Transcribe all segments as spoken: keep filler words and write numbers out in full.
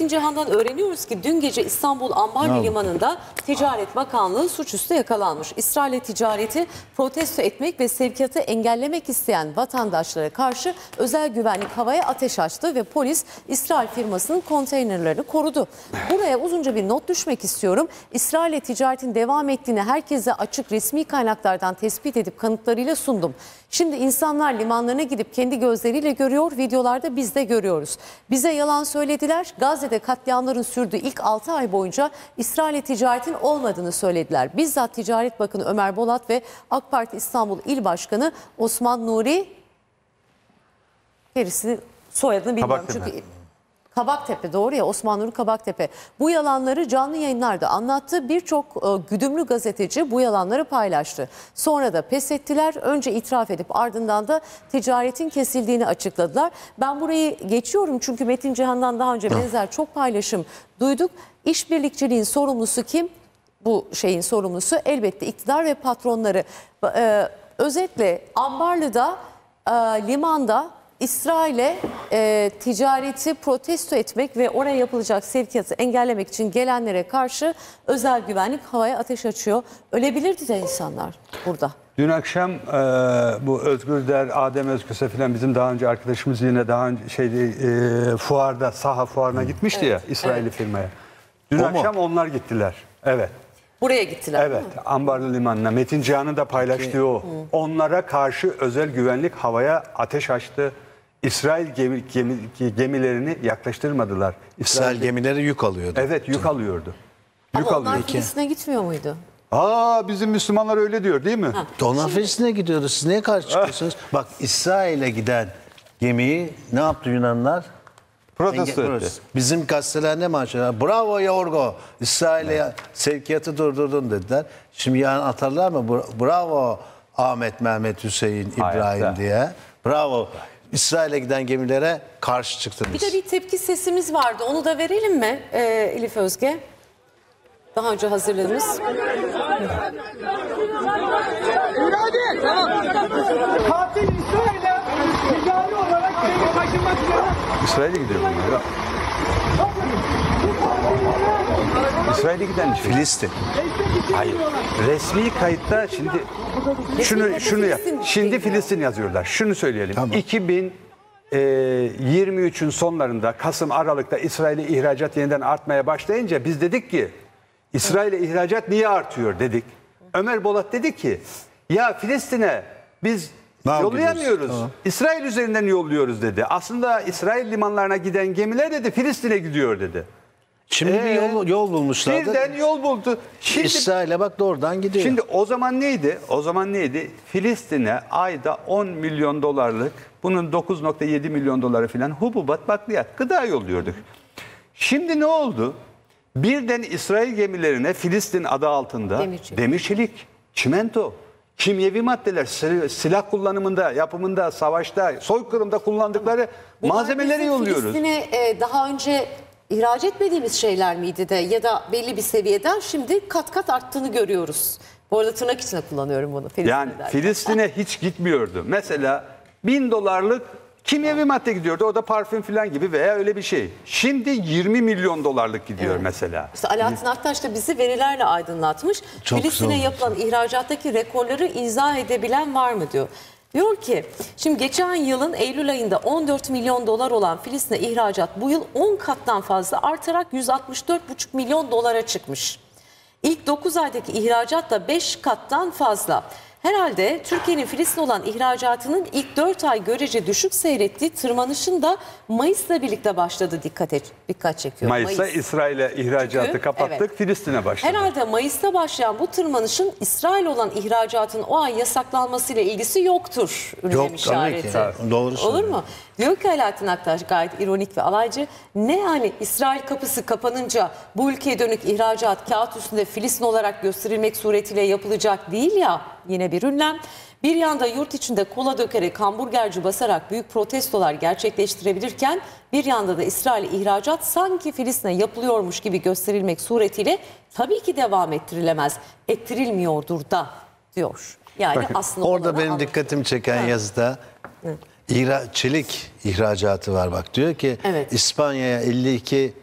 Metin Cihan'dan öğreniyoruz ki dün gece İstanbul Ambarlı Limanı'nda Ticaret Bakanlığı suçüstü yakalanmış. İsrail'e ticareti protesto etmek ve sevkiyatı engellemek isteyen vatandaşlara karşı özel güvenlik havaya ateş açtı ve polis İsrail firmasının konteynerlerini korudu. Buraya uzunca bir not düşmek istiyorum. İsrail'e ticaretin devam ettiğini herkese açık resmi kaynaklardan tespit edip kanıtlarıyla sundum. Şimdi insanlar limanlarına gidip kendi gözleriyle görüyor, videolarda biz de görüyoruz. Bize yalan söylediler, Gazze'de katliamların sürdüğü ilk altı ay boyunca İsrail'e ticaretin olmadığını söylediler. Bizzat Ticaret Bakanı Ömer Bolat ve AK Parti İstanbul İl Başkanı Osman Nuri, gerisini soyadını bilmiyorum çünkü... Kabaktepe, doğru ya, Osman Nuri Kabaktepe. Bu yalanları canlı yayınlarda anlattı. Birçok e, güdümlü gazeteci bu yalanları paylaştı. Sonra da pes ettiler. Önce itiraf edip ardından da ticaretin kesildiğini açıkladılar. Ben burayı geçiyorum çünkü Metin Cihan'dan daha önce benzer çok paylaşım duyduk. İşbirlikçiliğin sorumlusu kim? Bu şeyin sorumlusu elbette iktidar ve patronları. E, özetle Ambarlı'da, e, limanda İsrail'e e, ticareti protesto etmek ve oraya yapılacak sevkiyatı engellemek için gelenlere karşı özel güvenlik havaya ateş açıyor. Ölebilirdi de insanlar burada. Dün akşam e, bu Özgür Der, Adem Özgürse falan bizim daha önce arkadaşımız yine daha önce şeyde e, fuarda, saha fuarına gitmişti, evet, ya İsrailli, evet, firmaya. Dün o akşam mu? Onlar gittiler. Evet. Buraya gittiler. Evet, Ambarlı Limanı'na. Metin Cihan'ın da paylaştığı o. Hı. Onlara karşı özel güvenlik havaya ateş açtı. İsrail gemi, gemi, gemilerini yaklaştırmadılar. İsrail, İsrail gemileri yük alıyordu. Evet, yük alıyordu. Ama yük onlar alıyordu. Filistin'e gitmiyor muydu? Aa, bizim Müslümanlar öyle diyor değil mi? Ha. Onlar Filistin'e gidiyordu. Siz neye karşı çıkıyorsunuz? Ah. Bak, İsrail'e giden gemiyi ne yaptı Yunanlar? Protesto etti. Bizim gazeteler ne manşetler? Bravo Yorgo, İsrail'e, evet, sevkiyatı durdurdun dediler. Şimdi yarın atarlar mı? Bravo Ahmet, Mehmet, Hüseyin, İbrahim, hayatta diye. Bravo. İsrail'e giden gemilere karşı çıktınız. Bir de bir tepki sesimiz vardı. Onu da verelim mi ee, Elif Özge? Daha önce hazırladığımız. Katil İsrail'e ticari olarak taşınmak üzere. İsrail'e gidiyor bunlar. İsrail'e giden Filistin. Hayır. Resmi kayıtta şimdi şunu şunu yap. Şimdi Filistin yazıyorlar. Şunu söyleyelim. Tamam. iki bin yirmi üçün sonlarında Kasım Aralık'ta İsrail'e ihracat yeniden artmaya başlayınca biz dedik ki İsrail'e ihracat niye artıyor dedik. Ömer Bolat dedi ki ya Filistin'e biz ne yollayamıyoruz. Tamam. İsrail üzerinden yolluyoruz dedi. Aslında İsrail limanlarına giden gemiler dedi Filistin'e gidiyor dedi. Şimdi ee, bir yol, yol bulmuşlardı. Birden yol buldu. Şimdi, İsrail'e bak doğrudan gidiyor. Şimdi o zaman neydi? O zaman neydi? Filistin'e ayda on milyon dolarlık, bunun dokuz nokta yedi milyon doları falan hububat, bakliyat, gıda yolluyorduk. Şimdi ne oldu? Birden İsrail gemilerine Filistin adı altında demirçilik, demirçilik çimento, kimyevi maddeler, silah kullanımında, yapımında, savaşta, soykırımda kullandıkları bunlar malzemeleri yolluyoruz. Filistin'e e, daha önce ihraç etmediğimiz şeyler miydi de ya da belli bir seviyeden şimdi kat kat arttığını görüyoruz. Bu arada tırnak içine kullanıyorum bunu. Filistin'e yani Filistin'e hiç gitmiyordu. Mesela bin dolarlık kimyevi madde gidiyordu. O da parfüm falan gibi veya öyle bir şey. Şimdi yirmi milyon dolarlık gidiyor, evet, mesela. İşte Alaaddin Aktaş da bizi verilerle aydınlatmış. Filistin'e yapılan ihracattaki rekorları izah edebilen var mı diyor. Diyor ki şimdi geçen yılın Eylül ayında on dört milyon dolar olan Filistin'e ihracat bu yıl on kattan fazla artarak yüz altmış dört buçuk milyon dolara çıkmış. İlk dokuz aydaki ihracat da beş kattan fazla. Herhalde Türkiye'nin Filistin olan ihracatının ilk dört ay görece düşük seyrettiği tırmanışın da Mayıs'la birlikte başladı, dikkat et, dikkat çekiyor. Mayıs'ta Mayıs. İsrail'e ihracatı Çünkü, kapattık, evet, Filistin'e başladı. Herhalde Mayıs'ta başlayan bu tırmanışın İsrail olan ihracatın o ay yasaklanmasıyla ilgisi yoktur. Yok işareti. Tabii ki. Doğru Olur mu? Diyor ki Alaaddin Aktaş gayet ironik ve alaycı. Ne yani İsrail kapısı kapanınca bu ülkeye dönük ihracat kağıt üstünde Filistin olarak gösterilmek suretiyle yapılacak değil ya, yine bir ünlem. Bir yanda yurt içinde kola dökerek hamburgerci basarak büyük protestolar gerçekleştirebilirken bir yanda da İsrail ihracat sanki Filistin'e yapılıyormuş gibi gösterilmek suretiyle tabii ki devam ettirilemez. Ettirilmiyordur da diyor. Yani Bakın, aslında orada benim anlatıyor. Dikkatimi çeken ha. yazıda İhra, çelik ihracatı var bak. Diyor ki, evet, İspanya'ya elli iki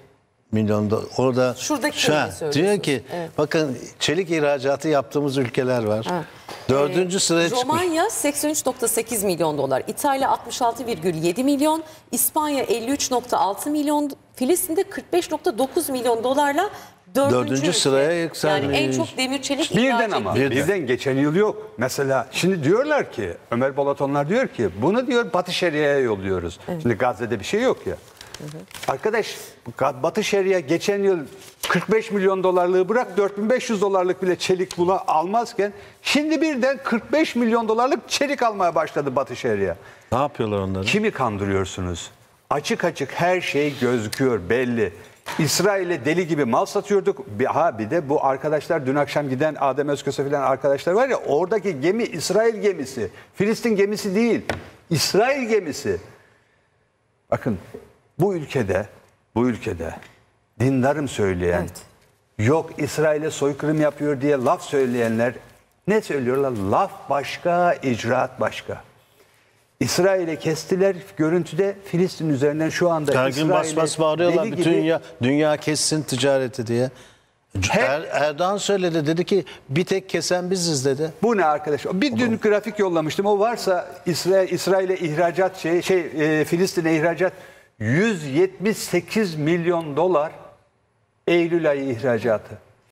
milyon dolar. Orada Şuradaki şu an şeyi söylüyorsunuz. diyor ki Evet. bakın çelik ihracatı yaptığımız ülkeler var. Dördüncü sıraya çıkmış. Romanya seksen üç virgül sekiz milyon dolar, İtalya altmış altı virgül yedi milyon, İspanya elli üç virgül altı milyon, Filistin'de kırk beş virgül dokuz milyon dolarla dördüncü, Dördüncü ülke. sıraya yükselmiş. Yani en çok demir çelik Birden ihraç ama ediyor. Birden. birden geçen yıl yok. Mesela şimdi diyorlar ki Ömer Balatonlar diyor ki bunu diyor Batı Şeria'ya yolluyoruz. Şimdi Gazze'de bir şey yok ya. Arkadaş Batı Şeria geçen yıl kırk beş milyon dolarlığı bırak dört bin beş yüz dolarlık bile çelik buna almazken şimdi birden kırk beş milyon dolarlık çelik almaya başladı Batı Şeria. Ne yapıyorlar onları? Kimi kandırıyorsunuz? Açık açık her şey gözüküyor belli. İsrail'e deli gibi mal satıyorduk. Bir, ha bir de bu arkadaşlar dün akşam giden Adem Özköse filan arkadaşlar var ya oradaki gemi İsrail gemisi. Filistin gemisi değil. İsrail gemisi. Bakın bu ülkede bu ülkede dindarım söyleyen Evet. yok İsrail'e soykırım yapıyor diye laf söyleyenler ne söylüyorlar? Laf başka, icraat başka. İsrail'e kestiler görüntüde Filistin üzerinden şu anda Her gün bas İsrail'e bas bağırıyorlar deli bütün gibi- dünya, dünya kessin ticareti diye. Hep- Er, Erdoğan söyledi, dedi ki bir tek kesen biziz dedi. Bu ne arkadaş? Bir dün grafik yollamıştım. O varsa İsrail İsrail'e ihracat şey şey e, Filistin'e ihracat yüz yetmiş sekiz milyon dolar Eylül ayı ihracatı.